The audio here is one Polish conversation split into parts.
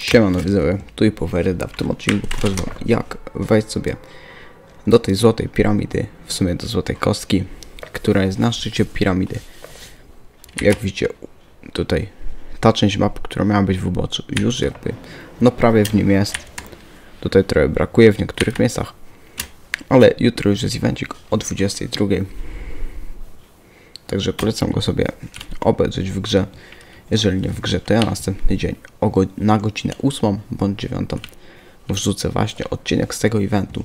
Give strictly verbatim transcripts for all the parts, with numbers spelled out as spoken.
Siemano widzowie, tu i Poweryda. W tym odcinku pokażę wam, jak wejść sobie do tej złotej piramidy, w sumie do złotej kostki, która jest na szczycie piramidy. Jak widzicie tutaj, ta część mapy, która miała być w uboczu, już jakby, no prawie w nim jest. Tutaj trochę brakuje w niektórych miejscach, ale jutro już jest evencik o dwudziestej drugiej. Także polecam go sobie obejrzeć w grze. Jeżeli nie w grze, to ja następny dzień o go na godzinę ósmą bądź dziewiątą wrzucę właśnie odcinek z tego eventu.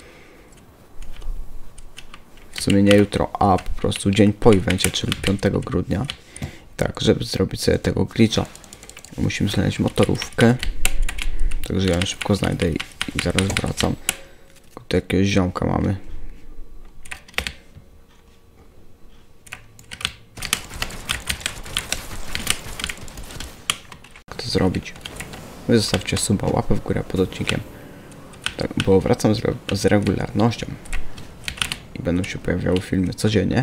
W sumie nie jutro, a po prostu dzień po evencie, czyli piątego grudnia. Tak, żeby zrobić sobie tego glitcha, musimy znaleźć motorówkę. Także ja ją szybko znajdę i, i zaraz wracam. Tu jakiegoś ziomka mamy. To zrobić. Wy zostawcie suba, łapę w górę pod odcinkiem. Tak, bo wracam z, re z regularnością. I będą się pojawiały filmy codziennie.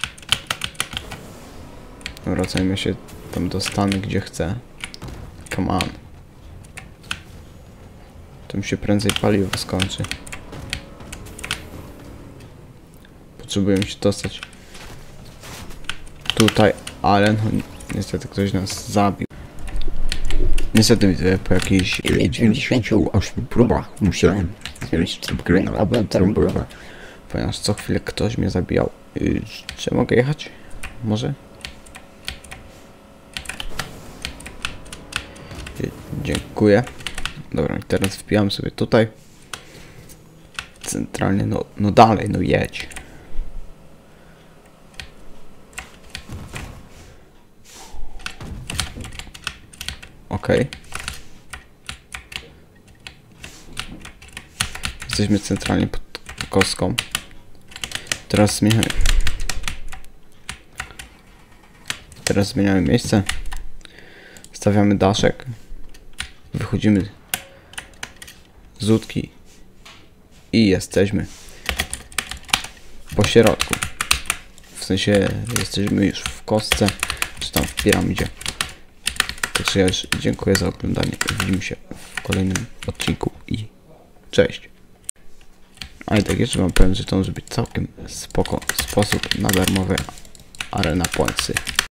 Wracajmy się tam do stanu, gdzie chcę. Come on. To mi się prędzej paliwo skończy. Potrzebuję się dostać tutaj, ale no, niestety ktoś nas zabił. Niestety widzę, po jakiejś dziewięćdziesięciu ośmiu próbach musiałem zrobić grę albo tę próbę. Ponieważ co chwilę ktoś mnie zabijał. Yy, czy mogę jechać? Może? Yy, dziękuję. Dobra, teraz wpijam sobie tutaj. Centralnie, no, no dalej, no jedź. Okej. Jesteśmy centralnie pod kostką. Teraz zmieniamy. Teraz zmieniamy miejsce. Stawiamy daszek. Wychodzimy z łódki. I jesteśmy po środku. W sensie jesteśmy już w kostce, czy tam w piramidzie. Także ja już dziękuję za oglądanie. Widzimy się w kolejnym odcinku i cześć. A i tak jeszcze wam powiem, że to może być całkiem spoko sposób na darmowe arena pointsy.